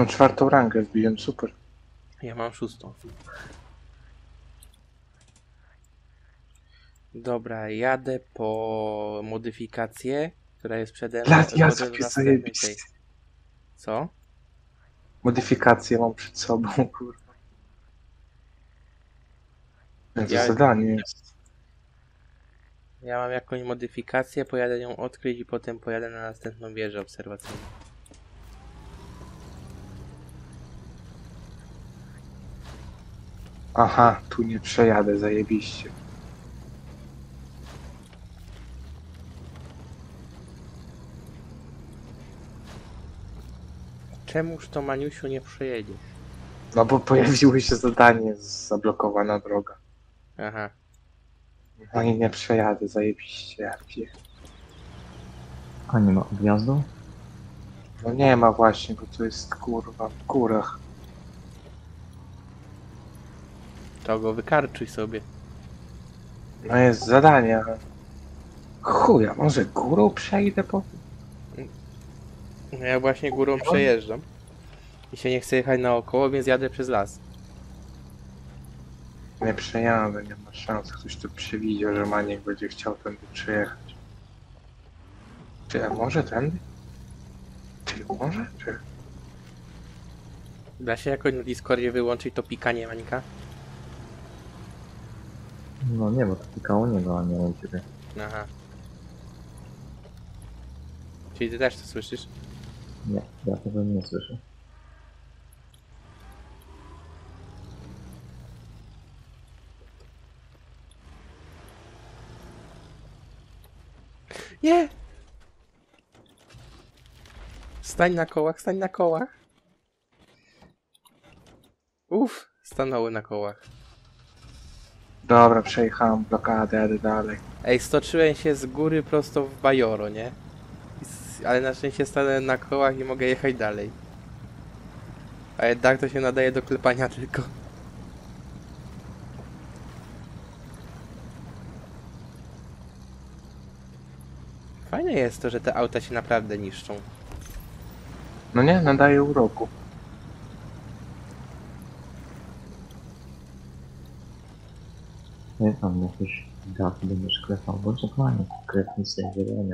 No 4. rangę wbiłem, super. Ja mam 6. Dobra, jadę po modyfikację, która jest przede mną. Lat, ja Chodzę do sobie następnej tej. zajebiście. Co? Modyfikacje mam przed sobą, kurwa. To Ja, zadanie jest. ja mam jakąś modyfikację, pojadę ją odkryć i potem pojadę na następną wieżę obserwacyjną. Aha, tu nie przejadę, zajebiście. Czemuż to, Maniusiu, nie przejedziesz? No bo pojawiło się zadanie, zablokowana droga. Aha. No i nie przejadę, zajebiście. Ja pier- A nie ma odjazdu? No nie ma właśnie, bo to jest kurwa w górach. To go wykarczuj sobie. No jest zadanie, ale... Chuja, może górą przejdę po... No ja właśnie górą przejeżdżam. I się nie chcę jechać naokoło, więc jadę przez las. Nie przejadę, nie ma szans. Ktoś tu przewidział, że Maniek będzie chciał tędy przejechać. Czy może tędy? Czy może? Czy... Da się jakoś na Discordzie wyłączyć to pikanie, Mańka? No nie, bo to pikało niego, a nie u ciebie. Aha. Czyli ty też to słyszysz? Nie, ja tego nie słyszę. Nie! Stań na kołach, stań na kołach. Uff, stanęły na kołach. Dobra, przejechałem blokadę, jadę dalej. Ej, stoczyłem się z góry prosto w Bajoro, nie? Ale na szczęście stanąłem na kołach i mogę jechać dalej. A jednak to się nadaje do klepania tylko. Fajne jest to, że te auta się naprawdę niszczą. No nie, nadaje uroku. Nie tam jakieś daty będziesz klepał, bo dokładnie konkretnie z tej wydania.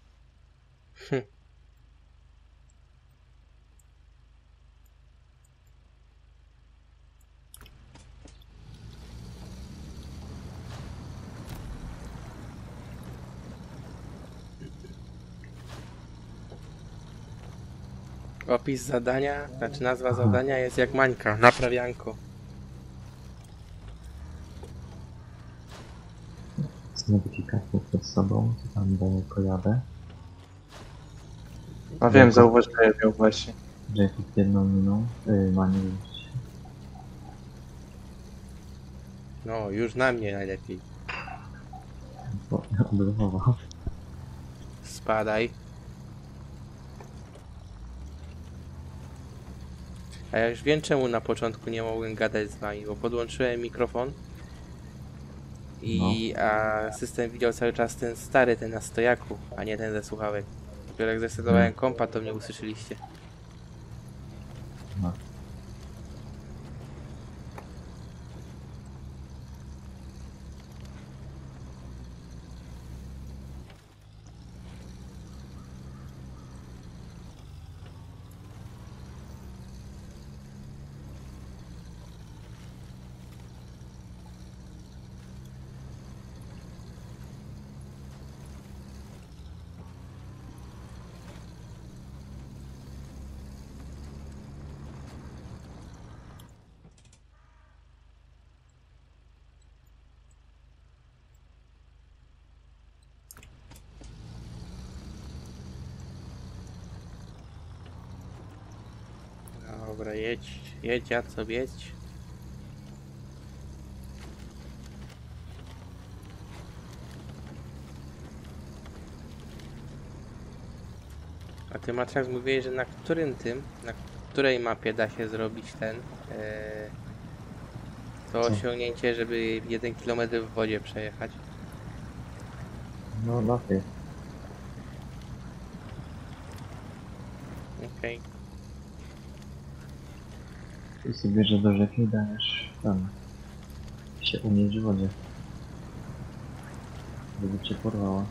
Opis zadania, znaczy nazwa zadania jest jak Mańka, naprawianko. Z modyfikacją przed sobą, to tam do niej pojadę. No wiem, zauważyłem ją właśnie. Że pod jedną miną ma nie jeździć. No, już na mnie najlepiej. Bo odblokował. Spadaj. A ja już wiem, czemu na początku nie mogłem gadać z wami, bo podłączyłem mikrofon i a system widział cały czas ten stary, ten na stojaku, a nie ten ze słuchawek. Dopiero jak zrestartowałem kompa, to mnie usłyszeliście. No. Dobra, jedź, jedź, ja co jedź. A ty, Maciek, mówiłeś, że na którym na której mapie da się zrobić to Co? osiągnięcie, żeby 1 km w wodzie przejechać? No lepiej. Okej. I sobie, że do rzeki dajesz tam się unieść w wodzie. Żeby cię porwała.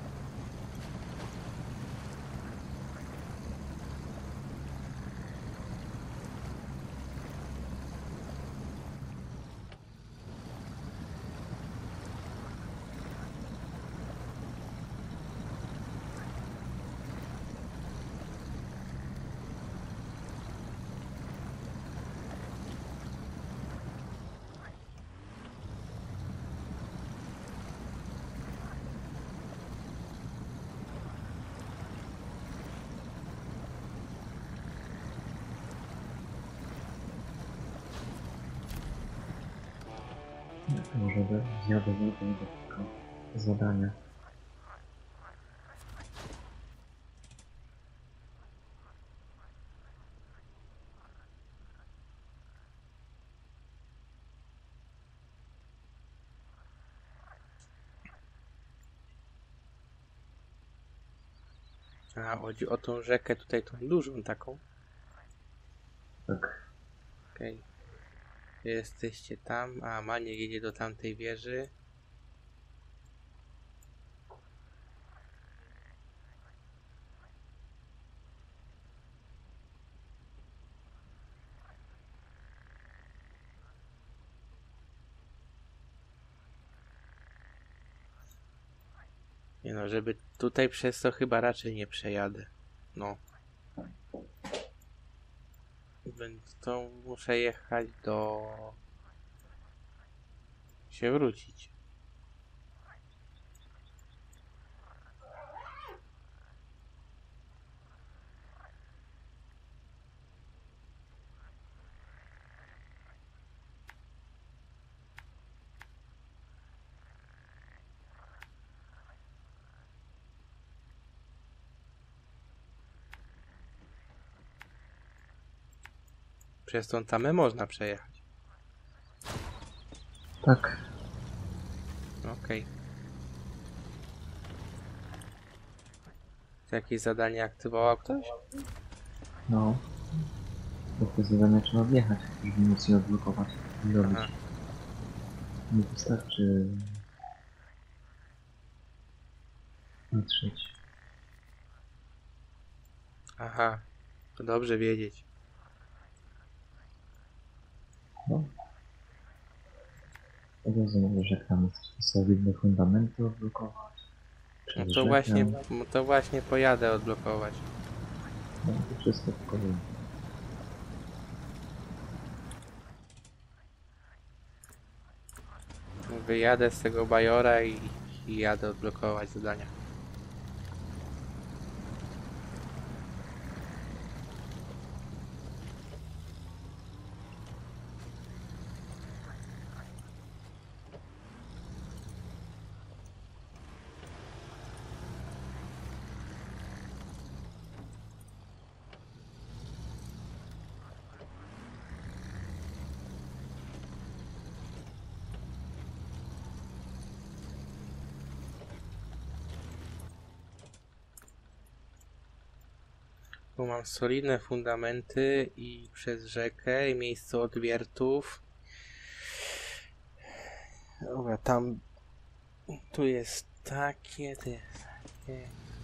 Może zjadę do tego zadania. A, chodzi o tą rzekę tutaj, tą dużą taką. Tak. Okej. Jesteście tam, a Maniek jedzie do tamtej wieży. Nie no, żeby tutaj przez to chyba raczej nie przejadę. No. Więc to muszę jechać do... się wrócić. Przez tą tamę można przejechać. Tak. Okej. To jakieś zadanie aktywował ktoś? No. Do tego zadania trzeba wjechać, żeby móc je odblokować i robić. Aha. Nie wystarczy patrzeć. Aha. To dobrze wiedzieć. No. Od razu mówię, że tam jest solidne fundamenty odblokować. No Przez to rzekę. właśnie, no to właśnie pojadę odblokować. No to wszystko po kolei. Wyjadę z tego bajora i jadę odblokować zadania. Tu mam solidne fundamenty i przez rzekę i miejsce odwiertów. Dobra, tam... Tu jest takie, tu jest takie...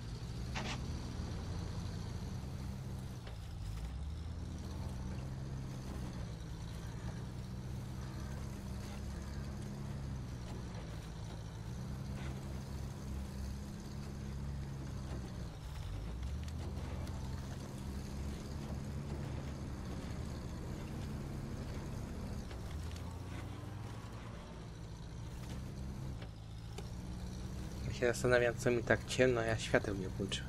Ja się zastanawiam, co mi tak ciemno, ja świateł nie włączyłem.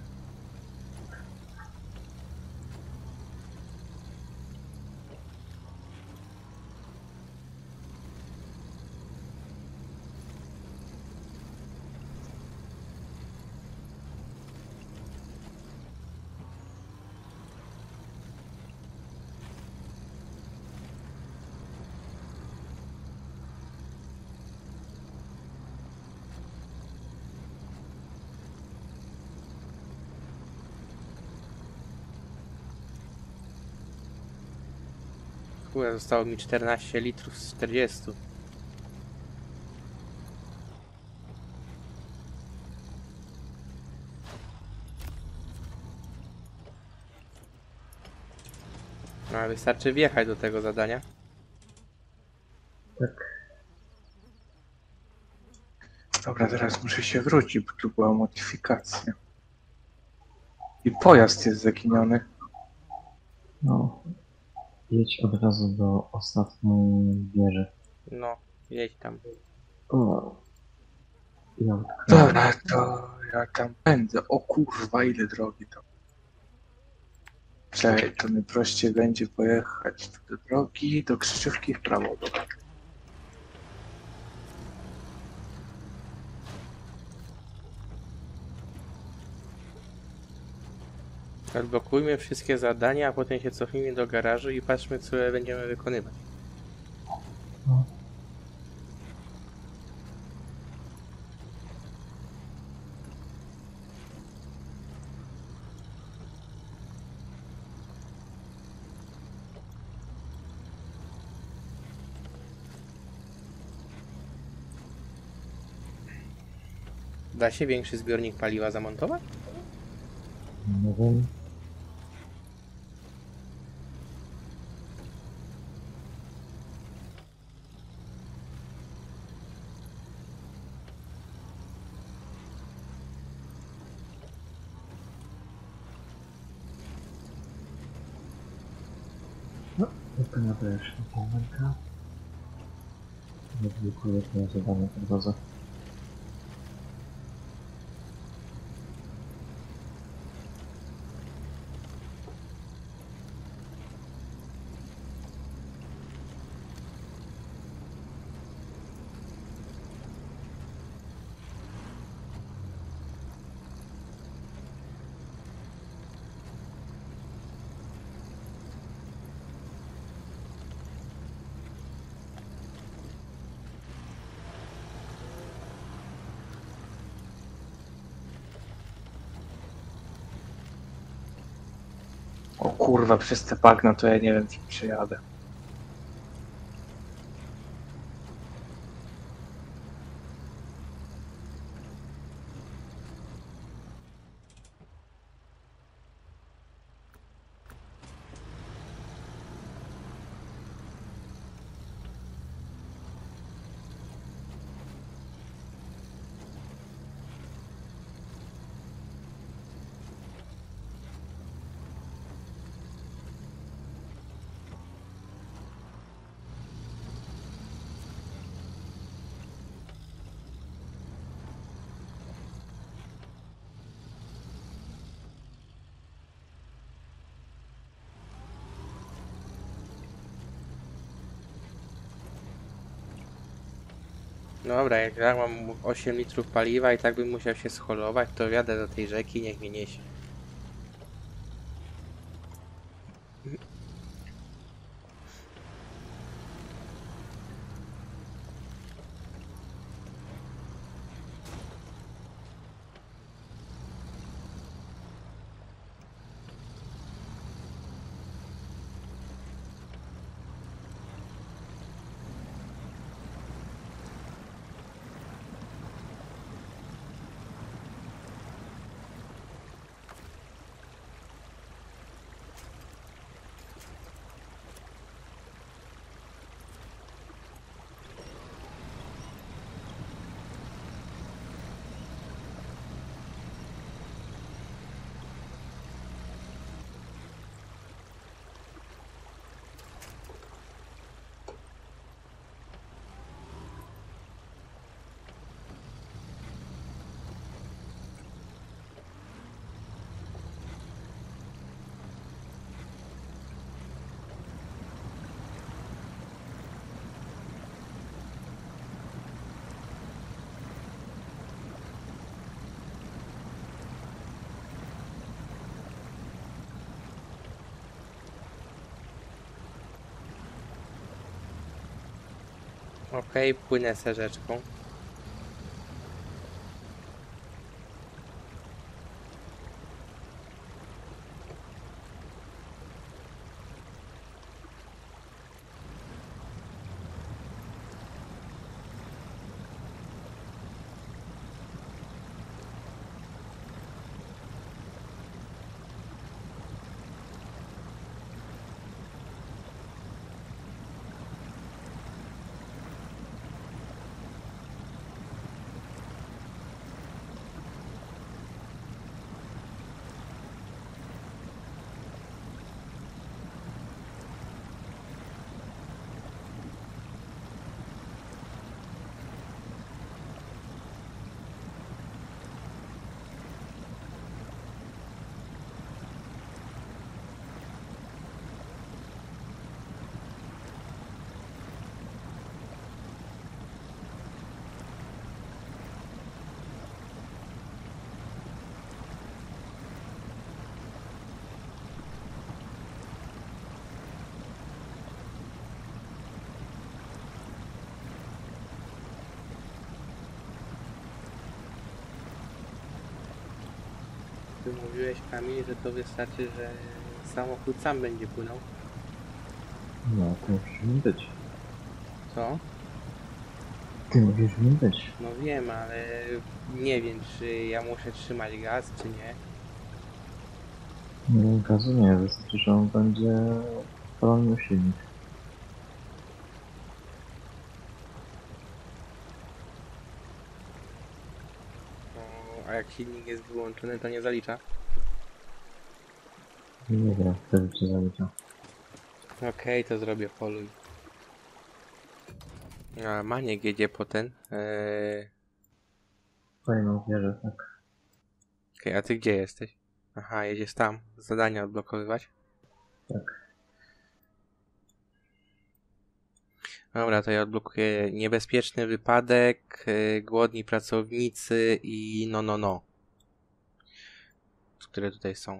Kurde, zostało mi 14 litrów z 40. No, ale wystarczy wjechać do tego zadania. Tak. Dobra, teraz muszę się wrócić, bo tu była modyfikacja. I pojazd jest zaginiony. No. Jedź od razu do ostatniej wieży. No, jedź tam. O. Ja utknąłem. Dobra, to ja tam będę. O kurwa, ile drogi to. Czekaj, to mi prościej będzie pojechać do drogi, do krzyżówki w prawo. Dobra. Odblokujmy wszystkie zadania, a potem się cofnijmy do garażu i patrzmy, co będziemy wykonywać. No. Da się większy zbiornik paliwa zamontować? Nie wiem. No, wykonujesz momentka. Odblokuję to zadanie po drodze. O kurwa, przez te bagna to ja nie wiem, czy przejadę. Dobra, jak ja mam 8 litrów paliwa i tak bym musiał się scholować, to wjadę do tej rzeki, niech mnie niesie. Okej, płynę se rzeczką. ty mówiłeś, Kamil, że to wystarczy, że samochód sam będzie płynął. No, to musisz nim być. Co? Ty musisz nim być. No wiem, ale nie wiem, czy ja muszę trzymać gaz, czy nie. Nie, gazu nie, wystarczy, że on będzie palony silnik. A jak silnik jest wyłączony, to nie zalicza. Nie wiem, wtedy cię zalicza. Okej, to zrobię poluj. A Maniek jedzie po ten. Kolejną wieżę, tak. Okej, a ty gdzie jesteś? Aha, jedziesz tam. Zadania odblokowywać. Tak. Dobra, to ja odblokuję niebezpieczny wypadek, głodni pracownicy i no. Które tutaj są.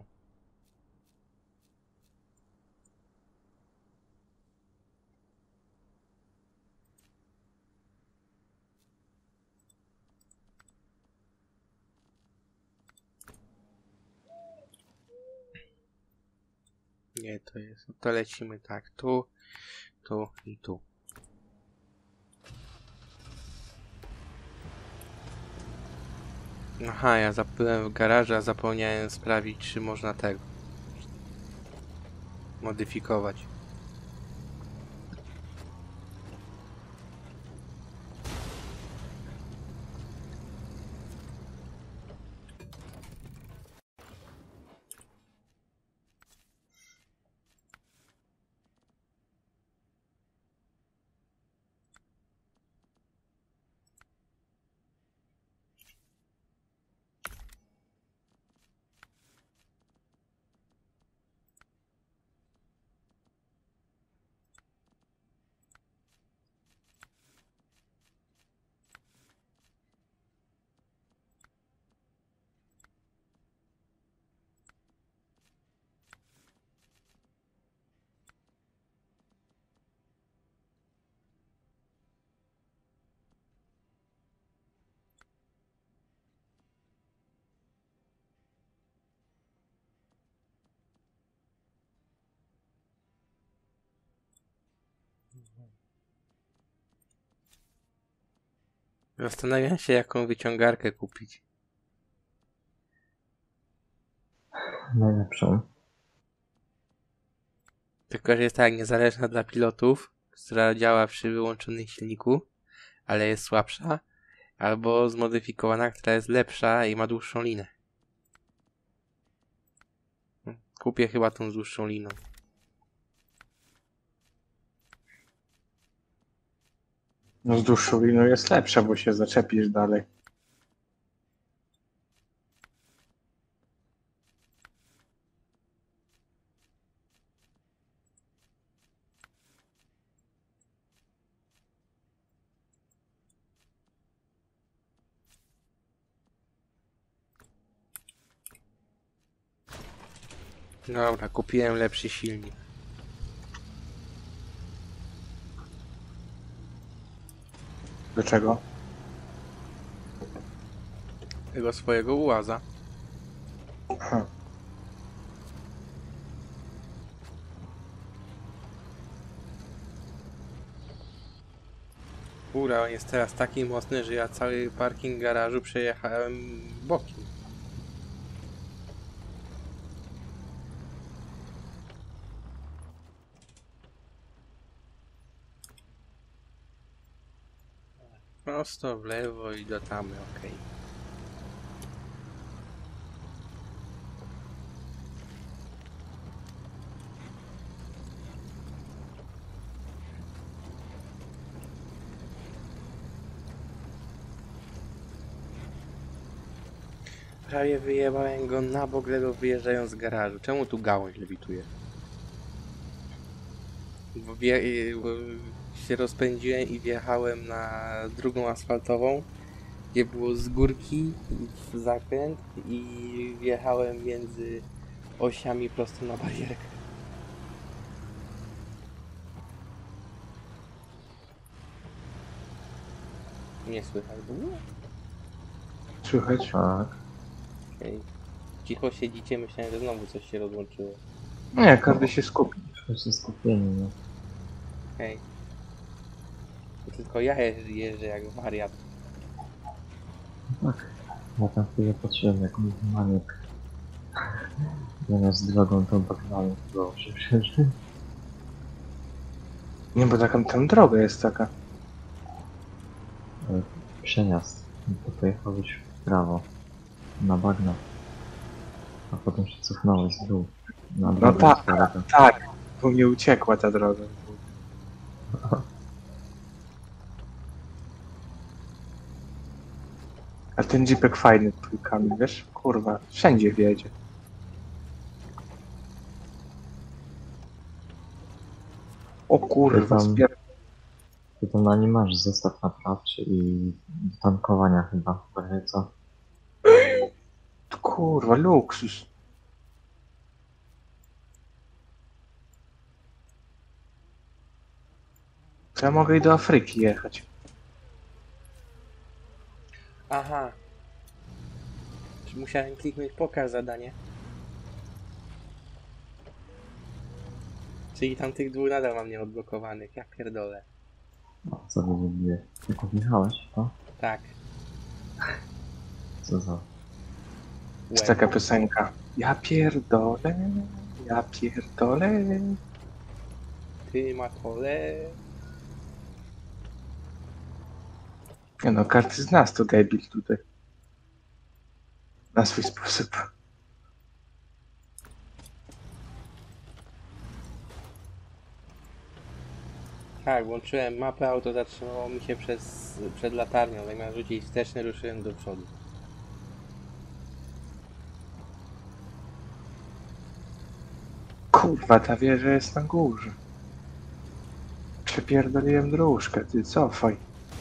Nie, to jest. To lecimy tak. Tu, tu i tu. Aha, ja byłem w garażu, a zapomniałem sprawdzić, czy można tego modyfikować. Zastanawiam się, jaką wyciągarkę kupić. Najlepszą. Tylko, że jest tak niezależna dla pilotów, która działa przy wyłączonym silniku, ale jest słabsza, albo zmodyfikowana, która jest lepsza i ma dłuższą linę. Kupię chyba tą z dłuższą liną. No z dłuższą liną jest lepsza, bo się zaczepisz dalej. Dobra, kupiłem lepszy silnik. Do czego? Tego swojego ułaza. Aha. Ura, on jest teraz taki mocny, że ja cały parking garażu przejechałem bokiem. Prosto w lewo i do tamy, okej. Prawie wyjebałem go na bok, ledwo wyjeżdżając z garażu. Czemu tu gałąź lewituje? Bo się rozpędziłem i wjechałem na drugą asfaltową, gdzie było z górki w zakręt i wjechałem między osiami prosto na barierkę. Nie słychać w ogóle? Słychać? Tak. Okej. cicho siedzicie, myślałem, że znowu coś się rozłączyło. Nie, każdy się skupi. Wszyscy skupieni, no. Hej. To tylko ja jeżdżę jak wariat. Tak. Ja tam chwilę patrzyłem jak maniek. Zamiast drogą tą bagnałem, to się przeżył. Nie, bo taką tam droga jest taka. Przejazd. I to pojechałeś w prawo. Na bagna. A potem się cofnąłeś z dół. Na No drogę tak, starego. tak. Bo mnie uciekła ta droga. A ten jeepek fajny trójkami, wiesz? Kurwa, wszędzie wiedzie. O kurwa, Tam- spier... Ty tam na nim masz zestaw naprawczy i do tankowania chyba. Trochę co? Kurwa, luksus. To ja mogę i do Afryki jechać. Aha. Musiałem kliknąć pokaż zadanie. Czyli tam tych dwóch nadal mam nieodblokowanych, ja pierdolę. O, co wy zrobiłeś? Tylko wjechałeś, to? Tak. Co za... Jest Łeb. taka piosenka. Ja pierdolę, ja pierdolę. Ty matole. Nie no, każdy z nas to debil tutaj. Na swój sposób. Tak, włączyłem mapę, auto zatrzymało mi się przed latarnią. Zamiast rzucić wsteczny, ruszyłem do przodu. Kurwa, ta wieża jest na górze. Przepierdoliłem dróżkę, ty cofaj.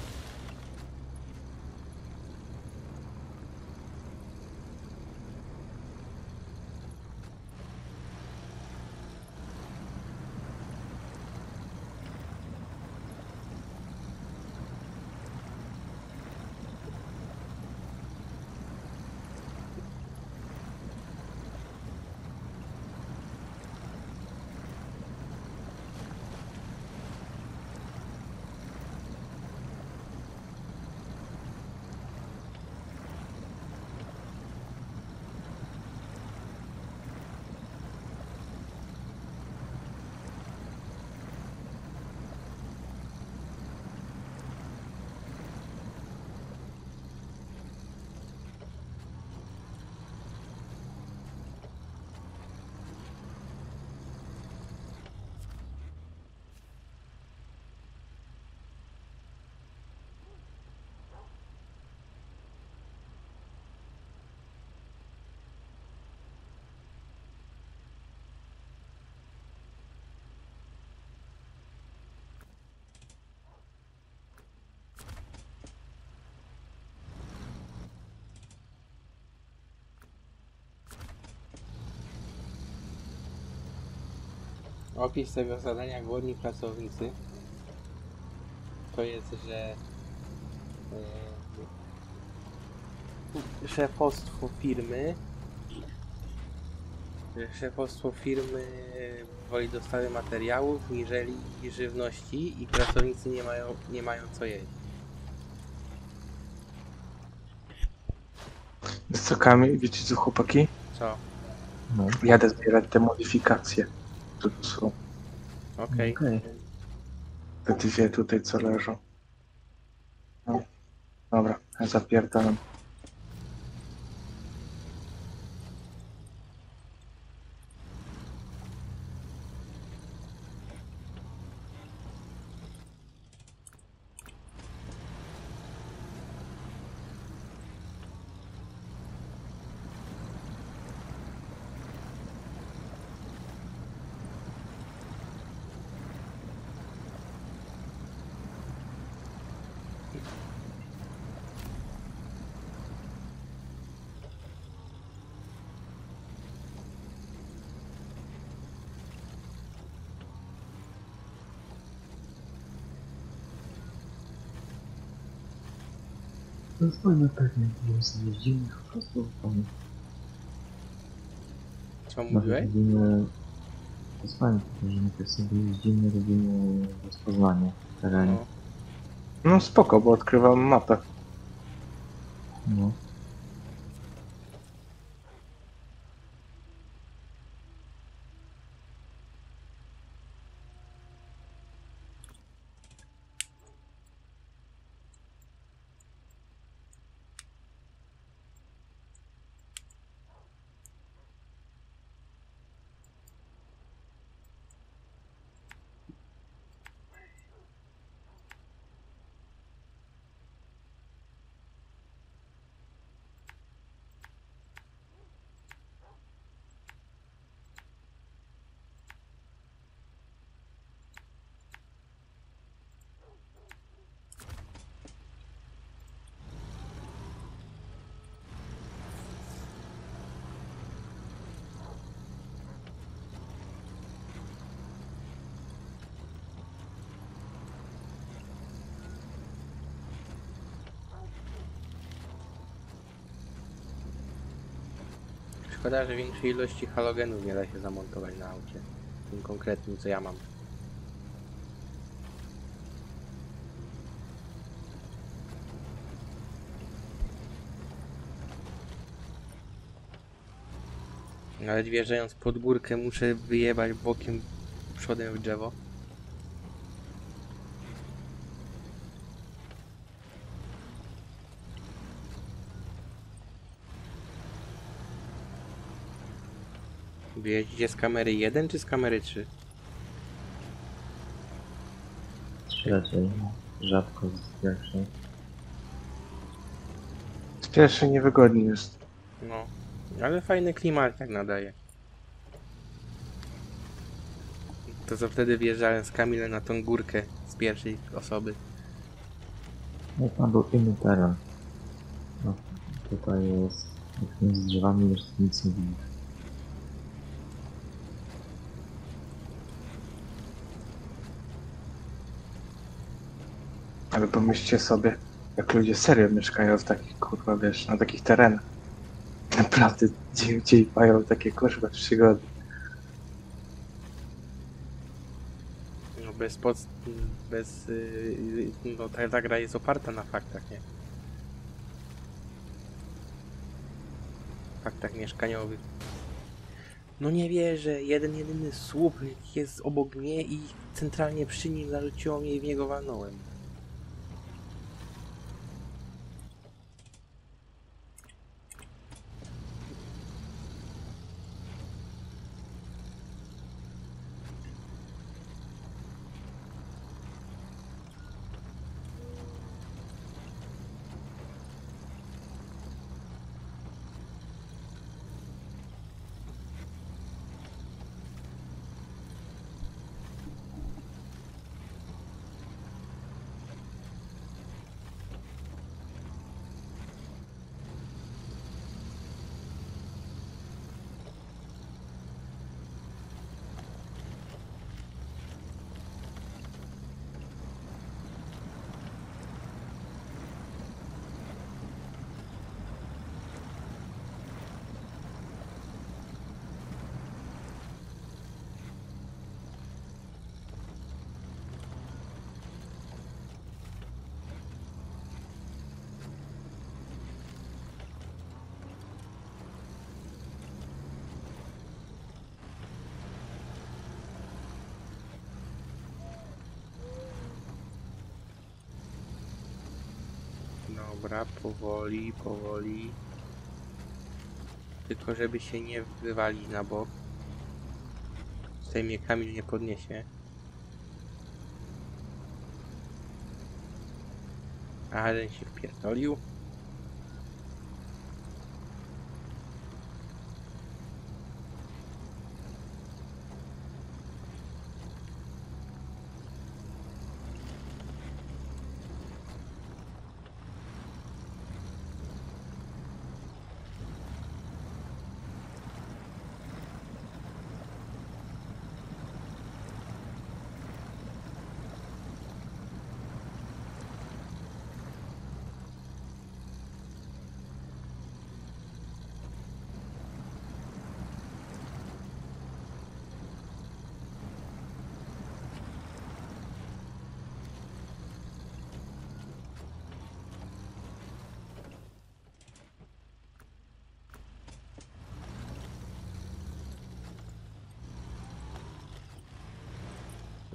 Opis tego zadania głodni pracownicy to jest, że szefostwo firmy woli dostawy materiałów niżeli żywności i pracownicy nie mają co jeść. Wiesz co, Kamil, wiecie co, chłopaki? Co? No, Jadę zbierać te modyfikacje, które tu są. Okej. okej. Te dwie tutaj, co leżą. No. Dobra, ja zapierdalam. To jest fajne pewnie, że sobie jeździmy po prostu tam Co No, mówiłeś? robimy... Posłuchajmy, że najpierw sobie jeździmy, robimy rozpoznanie terenu. No. No spoko, bo odkrywam mapę. No. Szkoda, że większej ilości halogenów nie da się zamontować na aucie. Tym konkretnym, co ja mam. Nawet wjeżdżając pod górkę muszę wyjebać bokiem przodem w drzewo. Wy jeździcie z kamery 1 czy z kamery 3? Trzeciej. Rzadko z pierwszej. Z pierwszej niewygodnie jest. No. Ale fajny klimat tak nadaje. To co wtedy wjeżdżałem z Kamilem na tą górkę z pierwszej osoby. No tam był inny teren. No, tutaj jest... Jak między drzewami już nic nie widzisz. Ale pomyślcie sobie, jak ludzie serio mieszkają w takich, kurwa, wiesz, na takich terenach. Naprawdę, gdzie mają takie, kurwa, przygody. No bez... no ta gra jest oparta na faktach, nie? Faktach mieszkaniowych. No nie wierzę, jedyny słup jest obok mnie i centralnie przy nim zarzuciło mnie i w niego walnąłem. Dobra, powoli, powoli. Tylko żeby się nie wywalić na bok. Tutaj mnie Kamil nie podniesie. A, ten się wpierdolił.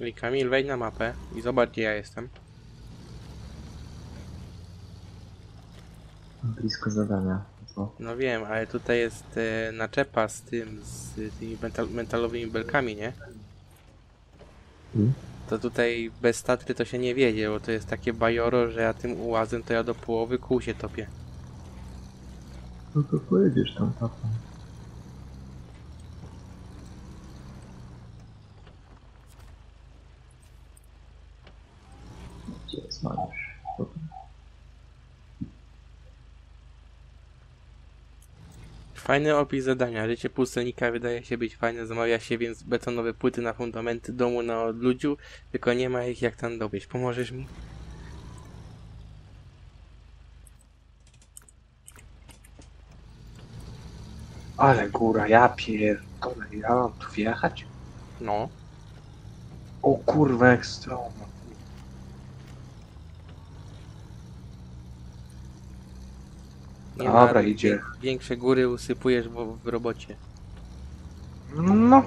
I Kamil, wejdź na mapę i zobacz, gdzie ja jestem. Blisko zadania. Co? No wiem, ale tutaj jest naczepa z tymi metalowymi belkami, nie? I? To tutaj bez Tatry to się nie wiedzie, bo to jest takie bajoro, że ja tym ułazem to ja do połowy kół się topię. No to pojedziesz tam, tata. Gdzie jest Mariusz? Tutaj. Fajny opis zadania. Życie pustelnika wydaje się być fajne, zamawia się więc betonowe płyty na fundamenty domu na odludziu, tylko nie ma ich jak tam dowieść. Pomożesz mi? Ale góra, ja pierdolę, ja mam tu wjechać? No. O kurwa, jak stromo. Nie Dobra, ma, idzie. Większe góry usypujesz w robocie. No.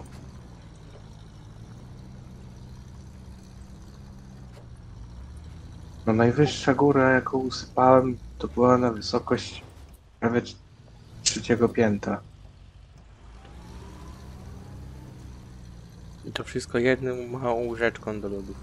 No najwyższa góra, jaką usypałem, to była na wysokość prawie trzeciego piętra. I to wszystko jedną małą rzeczką do lodów.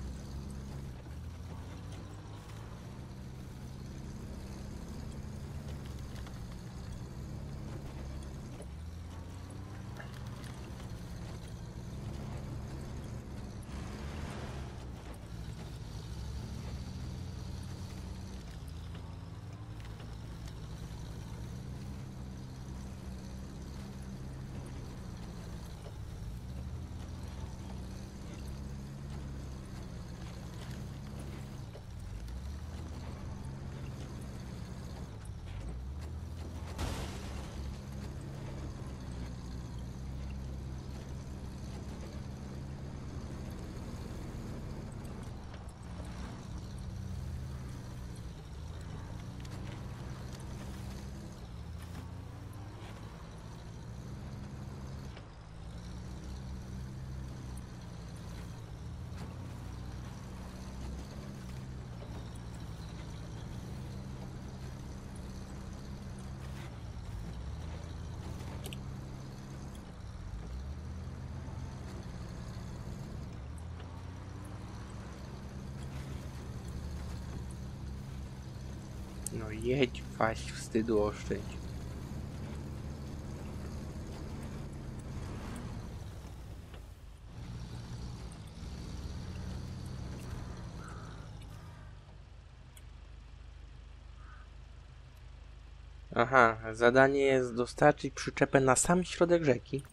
No jedź, waś, wstydu oszczędź. Aha, zadanie jest dostarczyć przyczepę na sam środek rzeki.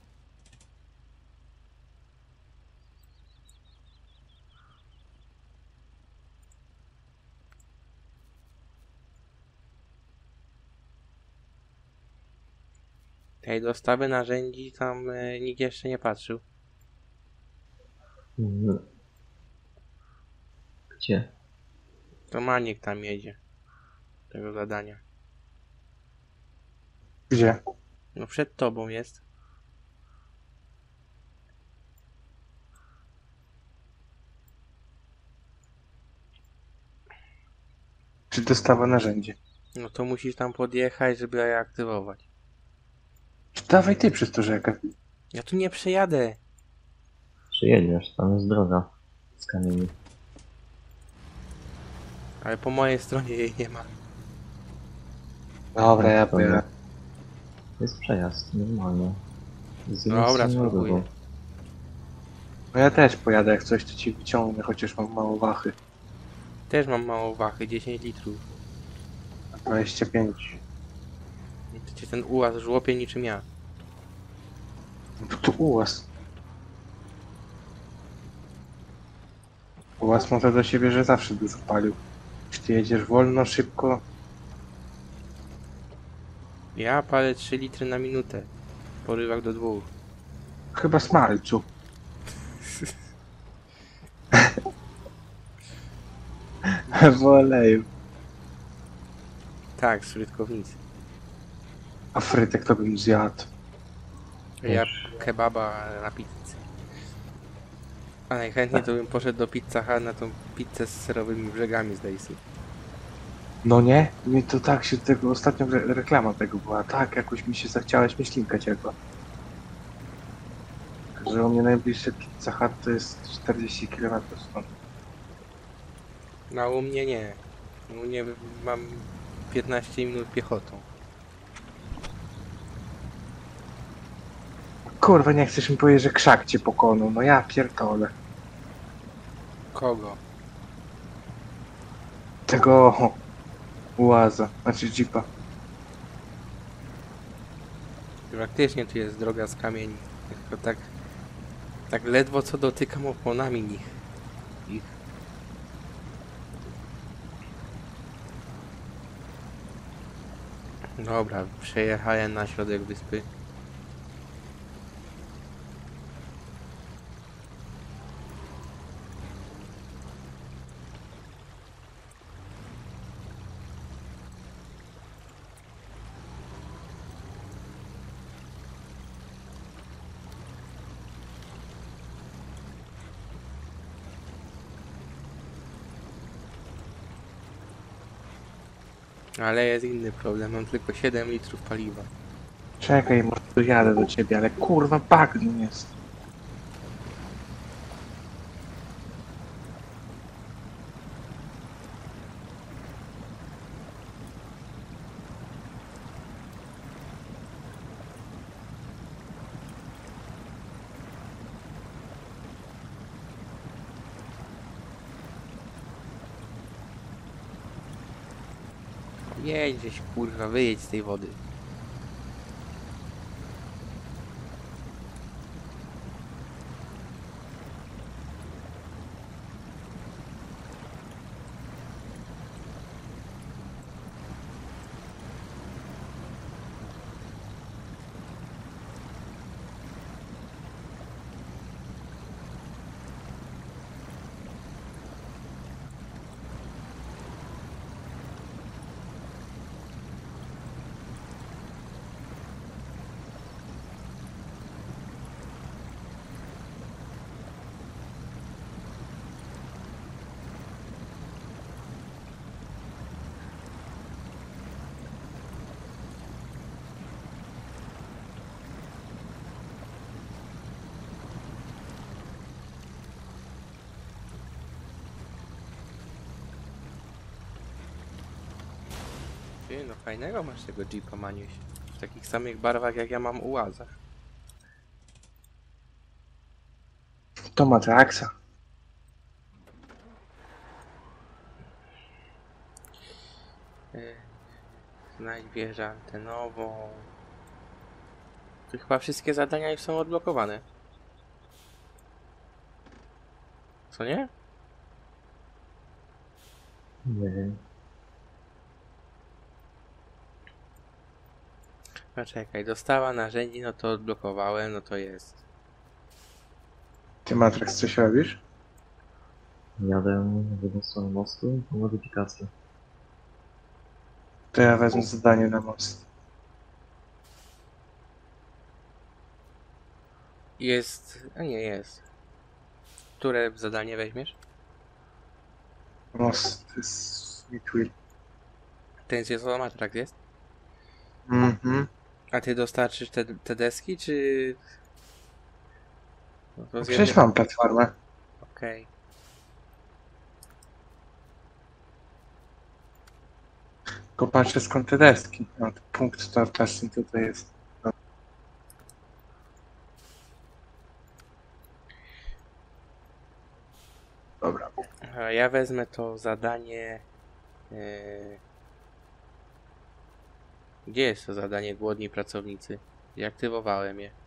Tej dostawy narzędzi tam nikt jeszcze nie patrzył. Mm. Gdzie? To Maniek tam jedzie. Tego zadania. Gdzie? No przed tobą jest. Czy dostawa narzędzi? No to musisz tam podjechać, żeby je aktywować. Dawaj ty przez to rzekę. Ja tu nie przejadę. Przyjedziesz, tam jest droga z kamieni. Ale po mojej stronie jej nie ma. Dobra, ja Dobra. pojadę. Jest przejazd, normalnie. Z jednej Dobra, strony na spróbuję. drugą. No ja też pojadę, jak coś to ci wyciągnę, chociaż mam mało wachy. Też mam mało wachy, 10 litrów. 25. I to cię ten ułaz żłopie niczym ja. No to ułaz. Ułaz ma to do siebie, że zawsze dużo palił. Czy ty jedziesz wolno, szybko? Ja palę 3 litry na minutę. W porywach do 2. Chyba smalcu. W oleju. Tak, z frytkownicy. A frytek to bym zjadł. Ja kebaba na pizzy. A najchętniej to bym poszedł do Pizza Hut na tą pizzę z serowymi brzegami z Daisy. No nie? Mi to tak się tego, ostatnio reklama tego była, tak jakoś mi się zachciała śmieszlinka ciepła. Że u mnie najbliższe Pizza Hut to jest 40 km stąd. No u mnie nie. U mnie mam 15 minut piechotą. Kurwa, nie chcesz mi powiedzieć, że krzak cię pokonał, no ja pierdolę. Kogo? Tego łaza, znaczy jeepa. Praktycznie tu jest droga z kamieni. Tylko tak ledwo co dotykam oponami ich. Dobra, przejechałem na środek wyspy. Ale jest inny problem, mam tylko 7 litrów paliwa. Czekaj, może dojadę do ciebie, ale kurwa bagno jest. Jedź gdzieś, kurwa, wyjedź z tej wody. Ty, no fajnego masz tego Jeepa, Maniuś. W takich samych barwach jak ja mam u łazach. To ma traksa. Znajdź wieżę antenową. Tu chyba wszystkie zadania już są odblokowane. Co nie? Nie wiem. No czekaj, dostawa narzędzi, no to odblokowałem, no to jest. Ty Matrax coś robisz? Jadę w jedną stronę mostu po modyfikację. To ja wezmę zadanie na most. Jest... a nie, jest. Które zadanie weźmiesz? Most jest Midway. Ten z Matrax jest? Mhm. A ty dostarczysz te deski, czy... No to z Przecież jednym- mam platformę. Okej. Tylko patrzę skąd te deski. No, to punkt startacji tutaj jest. No. Dobra. A ja wezmę to zadanie... Gdzie jest to zadanie głodni pracownicy? Deaktywowałem je.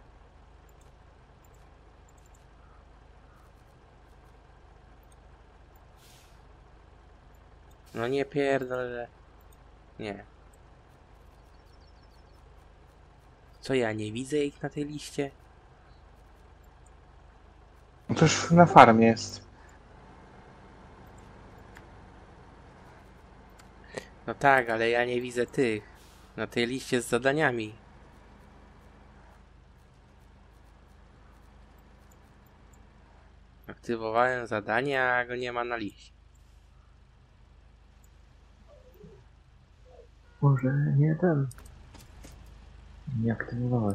No nie pierdolę. Nie. Co ja nie widzę ich na tej liście? No to już na farmie jest. No tak, ale ja nie widzę tych. Na tej liście z zadaniami. Aktywowałem zadanie, a go nie ma na liście. Może nie ten. Nie aktywowałeś.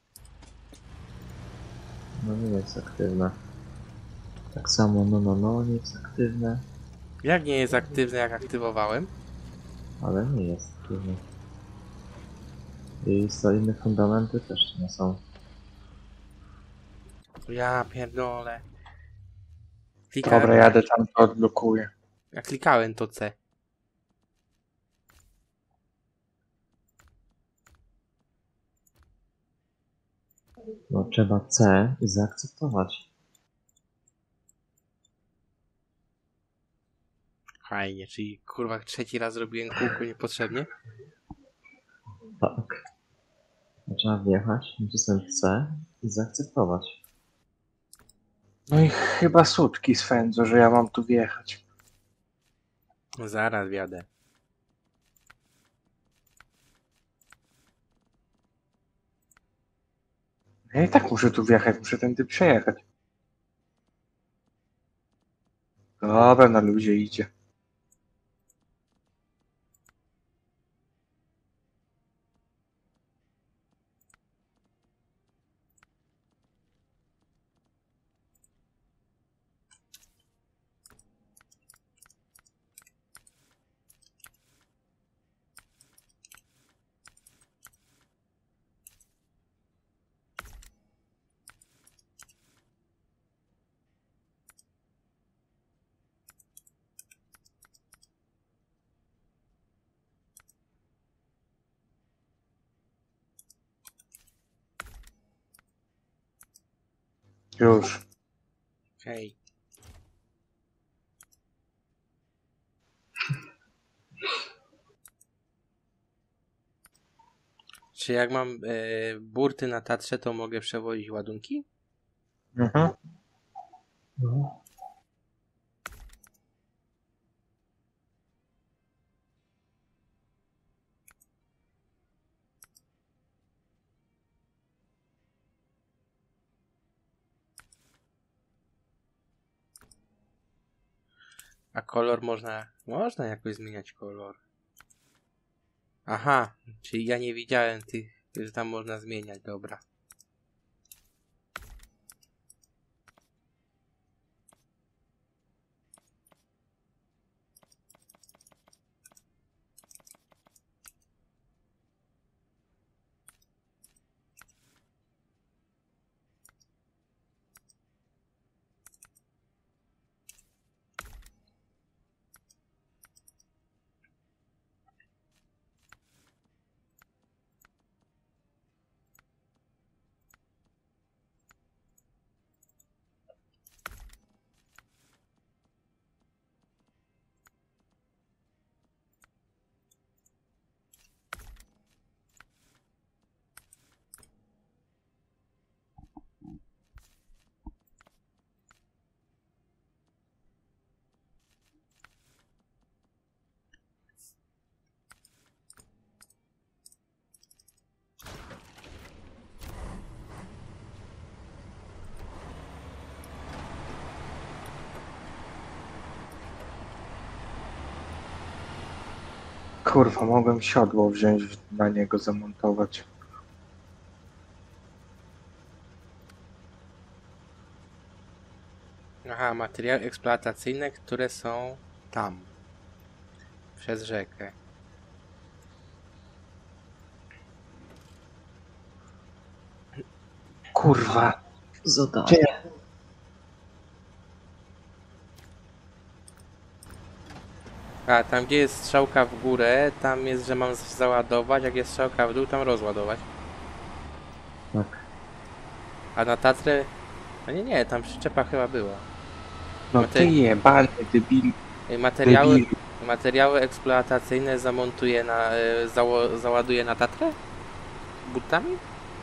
No nie jest aktywne. Tak samo no nie jest aktywne, Jak nie jest aktywny, jak aktywowałem? ale nie jest aktywne. I inne fundamenty też nie są. Ja pierdolę. Dobra, jadę tam, to odblokuję. Ja klikałem to C. No trzeba C zaakceptować. Fajnie, czyli kurwa trzeci raz zrobiłem kółko niepotrzebnie. Tak. Trzeba wjechać, nacisnąć C i zaakceptować. No i chyba sutki swędzą, że ja mam tu wjechać. Zaraz wjadę. Ja i tak muszę tu wjechać, muszę tędy przejechać. Dobra, na luzie idzie. Już. Hej. Czy jak mam burty na Tatrze, to mogę przewozić ładunki? Mhm. No. A kolor można jakoś zmieniać kolor. Aha, czyli ja nie widziałem tych, że tam można zmieniać, dobra. Kurwa, mogłem siodło wziąć, na niego zamontować. Aha, materiały eksploatacyjne, które są tam. Przez rzekę. Kurwa. Zadanie. Gdzie? A, tam gdzie jest strzałka w górę, tam jest, że mam załadować, jak jest strzałka w dół, tam rozładować. Tak. A na Tatrę... A nie, tam przyczepa chyba była. No ty jebany debil. Materiały, Debil. materiały eksploatacyjne zamontuję na... załaduję na Tatrę? Butami?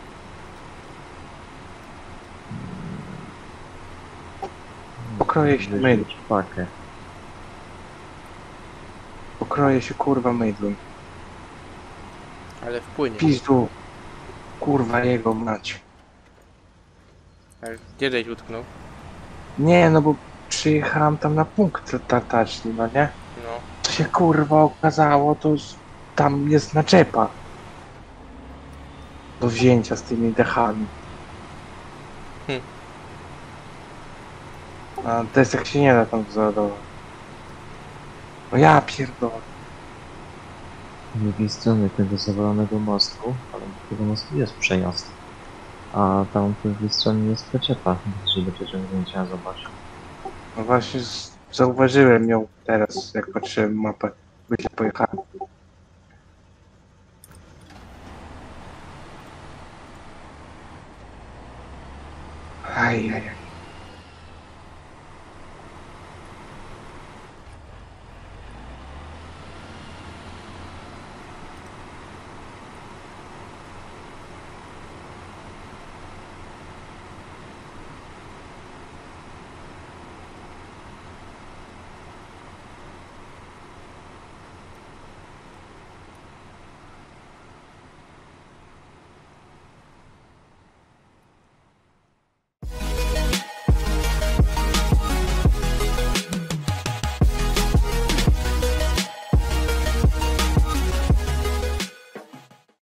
Pokroję się mydłem. Pakę. Pokroję się kurwa mydłem. Ale wpłynie. Pizdu. Kurwa jego mać. Tak, gdzie żeś utknął? Nie, no bo przyjechałem tam na punkt tartaczni, no nie? No. To się kurwa okazało, to tam jest naczepa. Do wzięcia z tymi dechami. Hmm. A desek się nie da tam załadować. No ja pierdolę. Z drugiej strony tego zawalonego mostu, ale do tego mostu jest przejazd. A tam po drugiej stronie jest przyczepa, bliżej do przeciągnięcia, zobacz. No właśnie zauważyłem ją teraz, jak patrzyłem mapę. Gdzie pojechałem. Ajajaj.